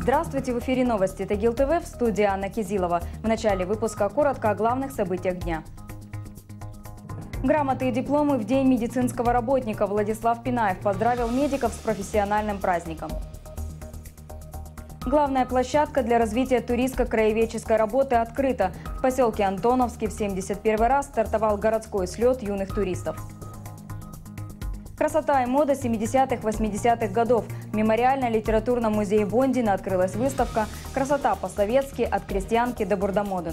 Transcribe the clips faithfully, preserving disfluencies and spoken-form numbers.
Здравствуйте, в эфире новости Тагил ТВ, в студии Анна Кизилова. В начале выпуска коротко о главных событиях дня. Грамоты и дипломы в День медицинского работника. Владислав Пинаев поздравил медиков с профессиональным праздником. Главная площадка для развития туристско-краеведческой работы открыта. В поселке Антоновский в семьдесят первый раз стартовал городской слет юных туристов. Красота и мода семидесятых-восьмидесятых годов. В мемориально-литературном музее Бондина открылась выставка «Красота по-советски. От крестьянки до бурдомоден».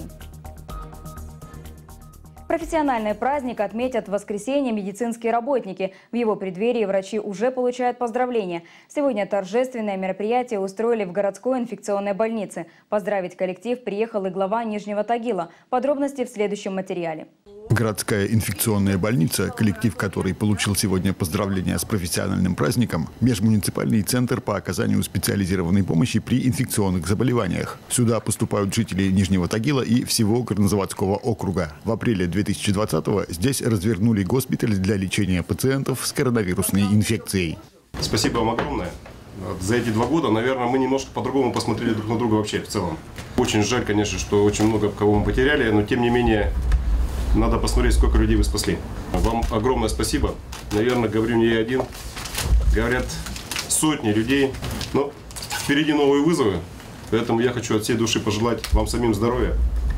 Профессиональный праздник отметят в воскресенье медицинские работники. В его преддверии врачи уже получают поздравления. Сегодня торжественное мероприятие устроили в городской инфекционной больнице. Поздравить коллектив приехал и глава Нижнего Тагила. Подробности в следующем материале. Городская инфекционная больница, коллектив которой получил сегодня поздравления с профессиональным праздником, межмуниципальный центр по оказанию специализированной помощи при инфекционных заболеваниях. Сюда поступают жители Нижнего Тагила и всего Горнозаводского округа. В апреле две тысячи двадцатого здесь развернули госпиталь для лечения пациентов с коронавирусной инфекцией. Спасибо вам огромное. За эти два года, наверное, мы немножко по-другому посмотрели друг на друга вообще в целом. Очень жаль, конечно, что очень много кого мы потеряли, но тем не менее надо посмотреть, сколько людей вы спасли. Вам огромное спасибо. Наверное, говорю не я один. Говорят сотни людей. Но впереди новые вызовы. Поэтому я хочу от всей души пожелать вам самим здоровья.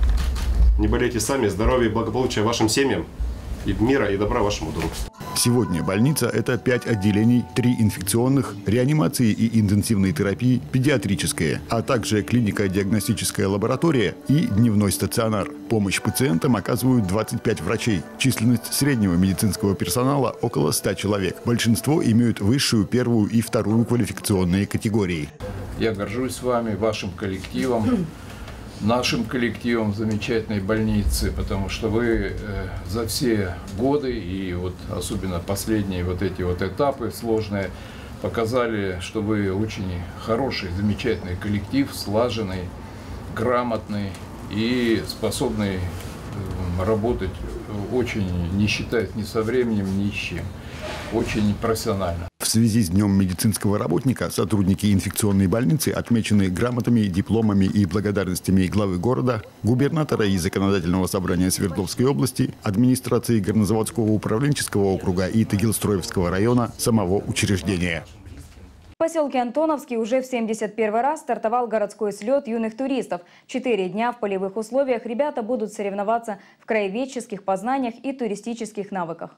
Не болейте сами. Здоровья и благополучия вашим семьям. И мира, и добра вашему дому. Сегодня больница – это пять отделений, три инфекционных, реанимации и интенсивной терапии, педиатрическая, а также клинико-диагностическая лаборатория и дневной стационар. Помощь пациентам оказывают двадцать пять врачей. Численность среднего медицинского персонала – около ста человек. Большинство имеют высшую, первую и вторую квалификационные категории. Я горжусь вами, вашим коллективом. Нашим коллективом замечательной больницы, потому что вы э, за все годы и вот особенно последние вот эти вот этапы сложные показали, что вы очень хороший, замечательный коллектив, слаженный, грамотный и способный э, работать очень, не считаясь ни со временем, ни с чем, очень профессионально. В связи с Днем медицинского работника сотрудники инфекционной больницы отмечены грамотами, дипломами и благодарностями главы города, губернатора и законодательного собрания Свердловской области, администрации Горнозаводского управленческого округа и Тагилстроевского района, самого учреждения. В поселке Антоновский уже в семьдесят первый раз стартовал городской слет юных туристов. Четыре дня в полевых условиях ребята будут соревноваться в краеведческих познаниях и туристических навыках.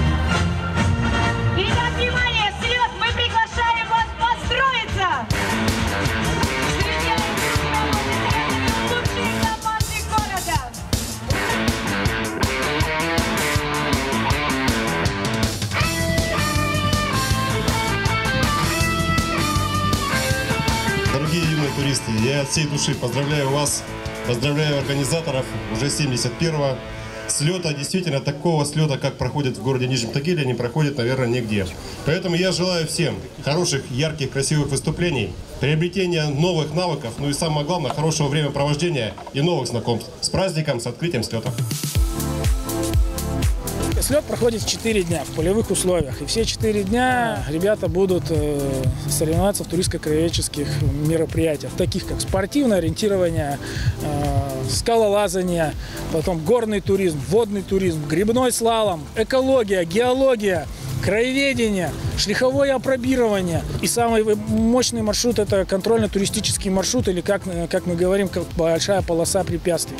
Ребят, внимание! Слет! Мы приглашаем вас построиться! Лучшие команды города! Дорогие юные туристы, я от всей души поздравляю вас, поздравляю организаторов уже семьдесят первого слета. Действительно, такого слета, как проходит в городе Нижнем Тагиле, не проходит, наверное, нигде. Поэтому я желаю всем хороших, ярких, красивых выступлений, приобретения новых навыков, ну и самое главное, хорошего времяпровождения и новых знакомств. С праздником, с открытием слета. Слет проходит четыре дня в полевых условиях. И все четыре дня ребята будут э, соревноваться в туристско-краеведческих мероприятиях, таких как спортивное ориентирование, э, скалолазание, потом горный туризм, водный туризм, грибной слалом, экология, геология, краеведение, шлиховое опробирование. И самый мощный маршрут – это контрольно-туристический маршрут, или, как, как мы говорим, как большая полоса препятствий.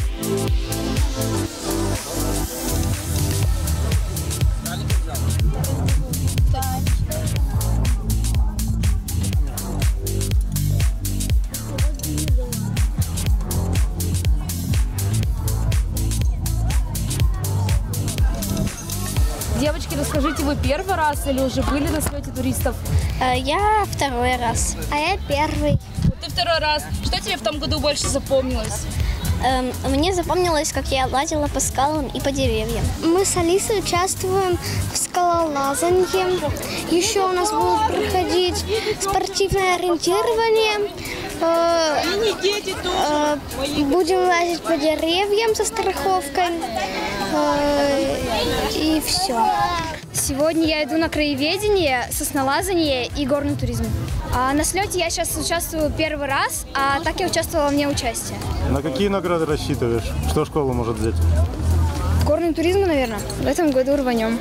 Девочки, расскажите, вы первый раз или уже были на слете туристов? Я второй раз. А я первый. Ты второй раз. Что тебе в том году больше запомнилось? Эм, мне запомнилось, как я лазила по скалам и по деревьям. Мы с Алисой участвуем в скалолазании. Еще у нас будут проходить спортивное ориентирование. Э, э, будем лазить по деревьям со страховкой. Э, и все. Сегодня я иду на краеведение, соснолазание и горный туризм. А на слете я сейчас участвую первый раз, а так я участвовала вне участия. На какие награды рассчитываешь? Что школа может взять? Горный туризм, наверное. В этом году рванем.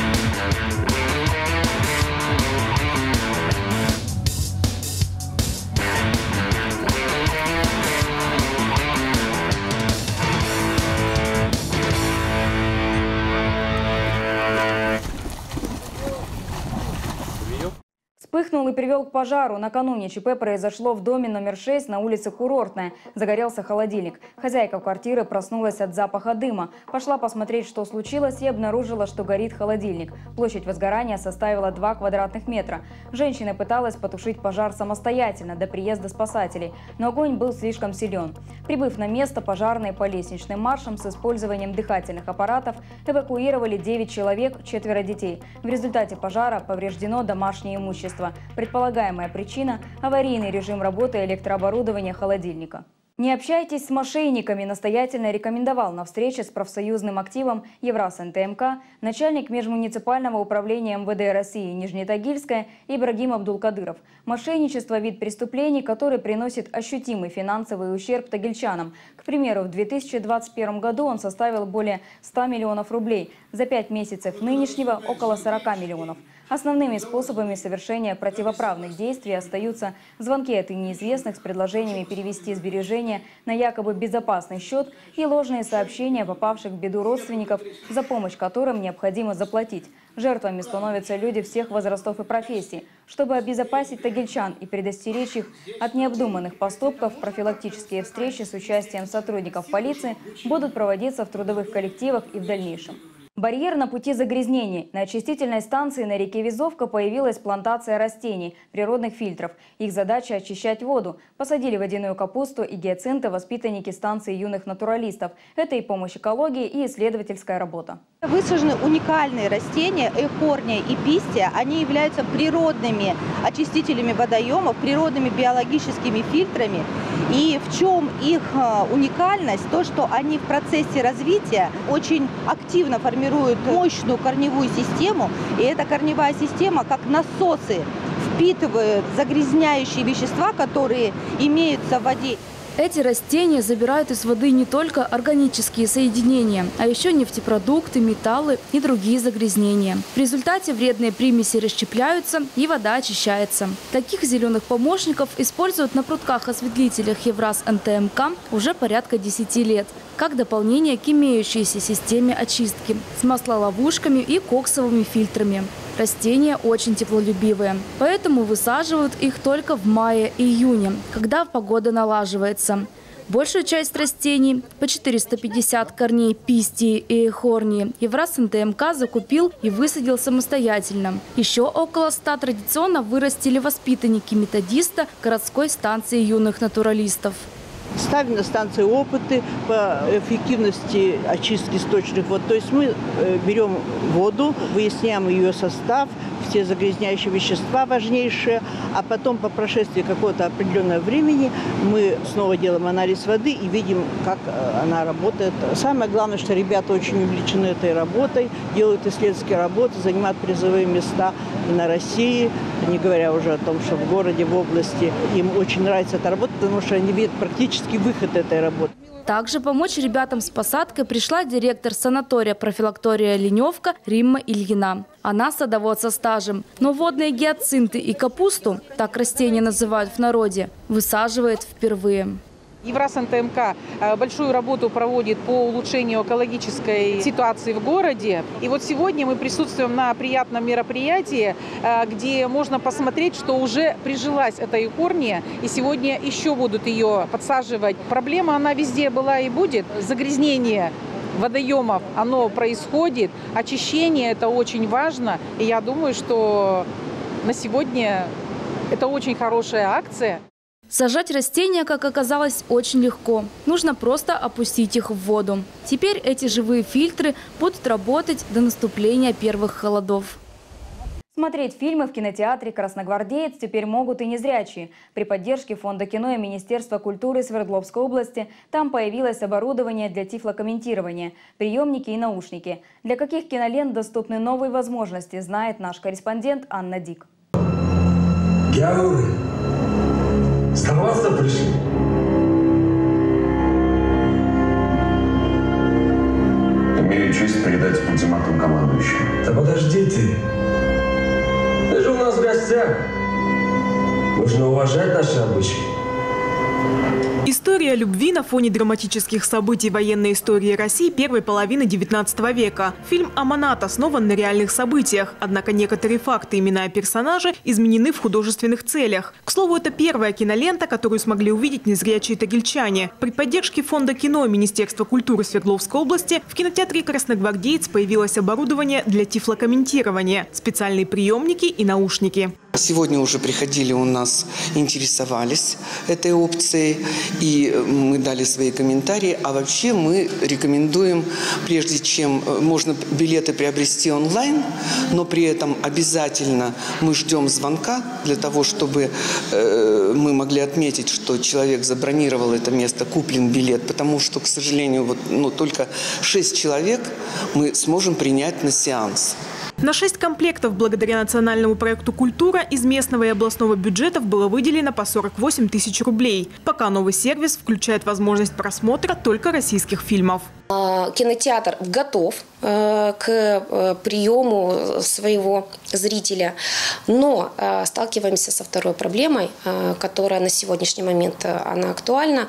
Вспыхнул и привел к пожару. Накануне ЧП произошло в доме номер шесть на улице Курортная. Загорелся холодильник. Хозяйка квартиры проснулась от запаха дыма. Пошла посмотреть, что случилось, и обнаружила, что горит холодильник. Площадь возгорания составила два квадратных метра. Женщина пыталась потушить пожар самостоятельно до приезда спасателей, но огонь был слишком силен. Прибыв на место, пожарные по лестничным маршам с использованием дыхательных аппаратов эвакуировали девять человек, четверо детей. В результате пожара повреждено домашнее имущество. Предполагаемая причина – аварийный режим работы электрооборудования холодильника. Не общайтесь с мошенниками, настоятельно рекомендовал на встрече с профсоюзным активом Евраз-НТМК начальник межмуниципального управления МВД России Нижнетагильская Ибрагим Абдулкадыров. Мошенничество – вид преступлений, который приносит ощутимый финансовый ущерб тагильчанам. К примеру, в две тысячи двадцать первом году он составил более ста миллионов рублей. За пять месяцев нынешнего – около сорока миллионов. Основными способами совершения противоправных действий остаются звонки от неизвестных с предложениями перевести сбережения на якобы безопасный счет и ложные сообщения попавших в беду родственников, за помощь которым необходимо заплатить. Жертвами становятся люди всех возрастов и профессий. Чтобы обезопасить тагильчан и предостеречь их от необдуманных поступков, профилактические встречи с участием сотрудников полиции будут проводиться в трудовых коллективах и в дальнейшем. Барьер на пути загрязнений. На очистительной станции на реке Везовка появилась плантация растений, природных фильтров. Их задача – очищать воду. Посадили водяную капусту и гиацинты воспитанники станции юных натуралистов. Это и помощь экологии, и исследовательская работа. Высажены уникальные растения, эхорния и пистия. Они являются природными очистителями водоемов, природными биологическими фильтрами. И в чем их уникальность? То, что они в процессе развития очень активно формируют мощную корневую систему. И эта корневая система, как насосы, впитывает загрязняющие вещества, которые имеются в воде. Эти растения забирают из воды не только органические соединения, а еще нефтепродукты, металлы и другие загрязнения. В результате вредные примеси расщепляются и вода очищается. Таких зеленых помощников используют на прутках-осветлителях Евраз-НТМК уже порядка десяти лет, как дополнение к имеющейся системе очистки с маслоловушками и коксовыми фильтрами. Растения очень теплолюбивые, поэтому высаживают их только в мае-июне, когда погода налаживается. Большую часть растений, по четыреста пятьдесят корней пистии и эхорнии, Евраз-НТМК закупил и высадил самостоятельно. Еще около ста традиционно вырастили воспитанники методиста городской станции юных натуралистов. Ставим на станции опыты по эффективности очистки сточных вод. То есть мы берем воду, выясняем ее состав, все загрязняющие вещества важнейшие, а потом по прошествии какого-то определенного времени мы снова делаем анализ воды и видим, как она работает. Самое главное, что ребята очень увлечены этой работой, делают исследовательские работы, занимают призовые места и на России, не говоря уже о том, что в городе, в области. Им очень нравится эта работа, потому что они видят практически выход этой работы. Также помочь ребятам с посадкой пришла директор санатория профилактория «Леневка» Римма Ильина. Она садовод со стажем, но водные гиацинты и капусту, так растения называют в народе, высаживает впервые. Евраз-НТМК большую работу проводит по улучшению экологической ситуации в городе. И вот сегодня мы присутствуем на приятном мероприятии, где можно посмотреть, что уже прижилась эта эхорния, и сегодня еще будут ее подсаживать. Проблема, она везде была и будет. Загрязнение водоемов, оно происходит. Очищение – это очень важно. И я думаю, что на сегодня это очень хорошая акция. Сажать растения, как оказалось, очень легко. Нужно просто опустить их в воду. Теперь эти живые фильтры будут работать до наступления первых холодов. Смотреть фильмы в кинотеатре «Красногвардеец» теперь могут и незрячие. При поддержке Фонда кино и Министерства культуры Свердловской области там появилось оборудование для тифлокомментирования, приемники и наушники. Для каких кинолент доступны новые возможности, знает наш корреспондент Анна Дик. Гяуры, здороваться пришли? Имею честь передать ультиматум командующему. Да подожди ты. Ты же у нас в гостях. Нужно уважать наши обычаи. История любви на фоне драматических событий военной истории России первой половины девятнадцатого века. Фильм «Аманат» основан на реальных событиях. Однако некоторые факты, имена и персонажи изменены в художественных целях. К слову, это первая кинолента, которую смогли увидеть незрячие тагильчане. При поддержке Фонда кино Министерства культуры Свердловской области в кинотеатре «Красногвардеец» появилось оборудование для тифлокомментирования, специальные приемники и наушники. Сегодня уже приходили у нас, интересовались этой опцией, и мы дали свои комментарии. А вообще мы рекомендуем, прежде чем можно билеты приобрести онлайн, но при этом обязательно мы ждем звонка для того, чтобы э, мы могли отметить, что человек забронировал это место, куплен билет, потому что, к сожалению, вот, ну, только шесть человек мы сможем принять на сеанс. На шесть комплектов благодаря национальному проекту «Культура» из местного и областного бюджетов было выделено по сорок восемь тысяч рублей. Пока новый сервис включает возможность просмотра только российских фильмов. Кинотеатр готов к приему своего зрителя, но сталкиваемся со второй проблемой, которая на сегодняшний момент она актуальна.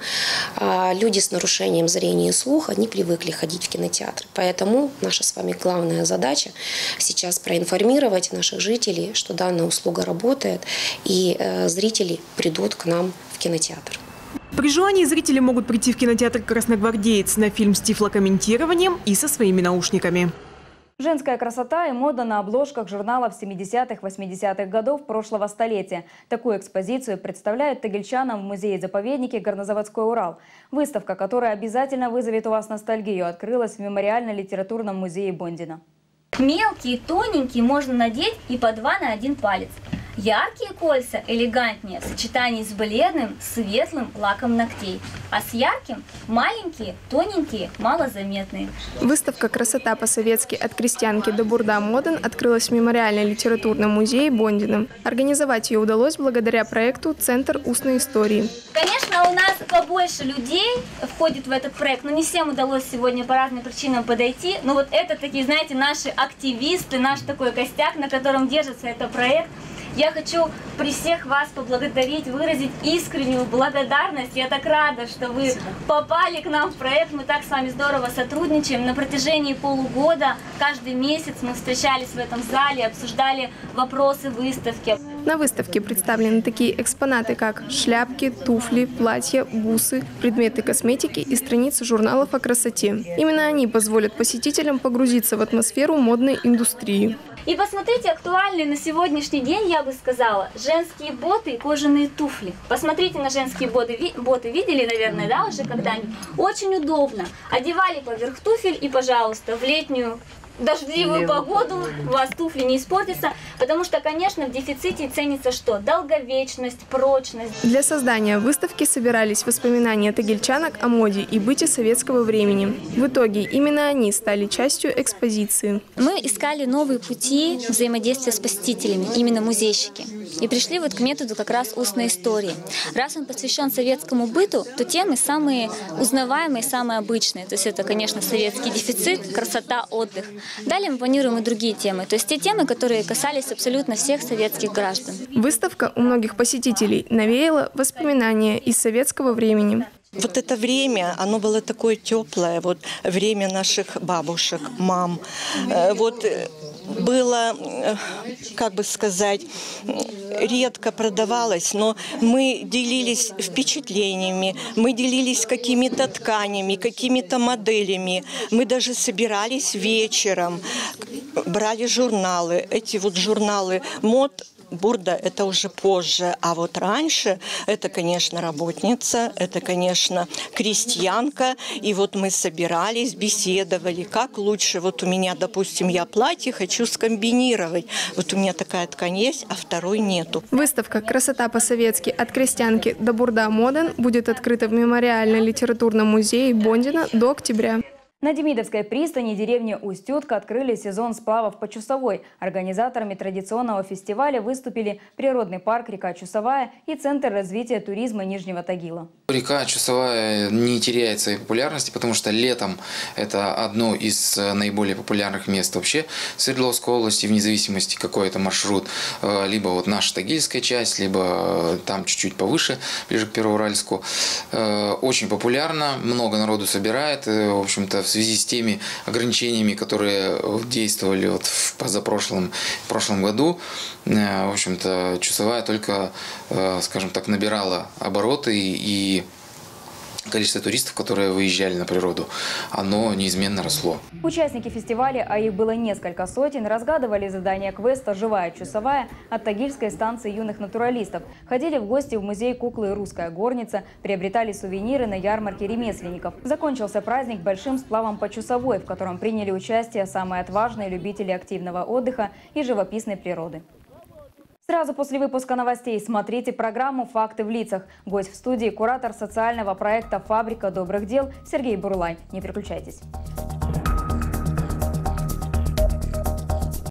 Люди с нарушением зрения и слуха не привыкли ходить в кинотеатр. Поэтому наша с вами главная задача сейчас проинформировать наших жителей, что данная услуга работает, и зрители придут к нам в кинотеатр. При желании зрители могут прийти в кинотеатр «Красногвардеец» на фильм с тифлокомментированием и со своими наушниками. Женская красота и мода на обложках журналов семидесятых-восьмидесятых годов прошлого столетия. Такую экспозицию представляют тагильчанам в музее-заповеднике «Горнозаводской Урал». Выставка, которая обязательно вызовет у вас ностальгию, открылась в мемориально-литературном музее Бондина. Мелкие, тоненькие можно надеть и по два на один палец. Яркие кольца элегантнее в сочетании с бледным, светлым лаком ногтей. А с ярким – маленькие, тоненькие, малозаметные. Выставка «Красота по-советски. От крестьянки до бурда моден» открылась в мемориально-литературном музее Бондина. Организовать ее удалось благодаря проекту «Центр устной истории». Конечно, у нас побольше людей входит в этот проект, но не всем удалось сегодня по разным причинам подойти. Но вот это такие, знаете, наши активисты, наш такой костяк, на котором держится этот проект. Я хочу при всех вас поблагодарить, выразить искреннюю благодарность. Я так рада, что вы попали к нам в проект. Мы так с вами здорово сотрудничаем. На протяжении полугода, каждый месяц мы встречались в этом зале, обсуждали вопросы выставки. На выставке представлены такие экспонаты, как шляпки, туфли, платья, бусы, предметы косметики и страницы журналов о красоте. Именно они позволят посетителям погрузиться в атмосферу модной индустрии. И посмотрите, актуальные на сегодняшний день, я бы сказала, женские боты и кожаные туфли. Посмотрите на женские боты, боты видели, наверное, да, уже когда-нибудь? Очень удобно. Одевали поверх туфель и, пожалуйста, в летнюю дождливую погоду у вас туфли не испортятся, потому что, конечно, в дефиците ценится что? Долговечность, прочность. Для создания выставки собирались воспоминания тагильчанок о моде и быте советского времени. В итоге именно они стали частью экспозиции. Мы искали новые пути взаимодействия с посетителями, именно музейщики. И пришли вот к методу как раз устной истории. Раз он посвящен советскому быту, то темы самые узнаваемые, самые обычные. То есть это, конечно, советский дефицит, красота, отдых. Далее мы планируем и другие темы, то есть те темы, которые касались абсолютно всех советских граждан. Выставка у многих посетителей навеяла воспоминания из советского времени. Вот это время, оно было такое теплое, вот время наших бабушек, мам. Вот было, как бы сказать, редко продавалось, но мы делились впечатлениями, мы делились какими-то тканями, какими-то моделями. Мы даже собирались вечером, брали журналы, эти вот журналы мод. Бурда – это уже позже, а вот раньше это, конечно, работница, это, конечно, крестьянка. И вот мы собирались, беседовали, как лучше. Вот у меня, допустим, я платье хочу скомбинировать. Вот у меня такая ткань есть, а второй нету. Выставка «Красота по-советски. От крестьянки до бурда моден» будет открыта в мемориально-литературном музее Бондина до октября. На Демидовской пристани деревни Устютка открыли сезон сплавов по Чусовой. Организаторами традиционного фестиваля выступили природный парк «Река Чусовая» и Центр развития туризма Нижнего Тагила. Река Чусовая не теряет своей популярности, потому что летом это одно из наиболее популярных мест вообще в Свердловской области, вне зависимости какой это маршрут. Либо вот наша Тагильская часть, либо там чуть-чуть повыше, ближе к Первоуральску. Очень популярно, много народу собирает, в общем-то, в связи с теми ограничениями, которые действовали вот в позапрошлом в прошлом году, в общем-то, Чусовая только, скажем так, набирала обороты, и количество туристов, которые выезжали на природу, оно неизменно росло. Участники фестиваля, а их было несколько сотен, разгадывали задания квеста «Живая Чусовая» от Тагильской станции юных натуралистов, ходили в гости в музей куклы «Русская горница», приобретали сувениры на ярмарке ремесленников. Закончился праздник большим сплавом по Чусовой, в котором приняли участие самые отважные любители активного отдыха и живописной природы. Сразу после выпуска новостей смотрите программу «Факты в лицах». Гость в студии – куратор социального проекта «Фабрика добрых дел» Сергей Бурлай. Не переключайтесь.